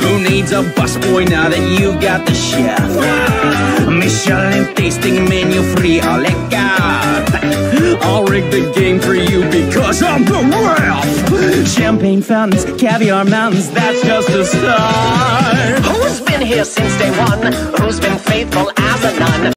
Who needs a busboy now that you got the chef? Michelin tasting menu free, a la carte. I'll rig the game for you because I'm the ref. Champagne fountains, caviar mountains, that's just the start. Who's been here since day one? Who's been faithful as a nun?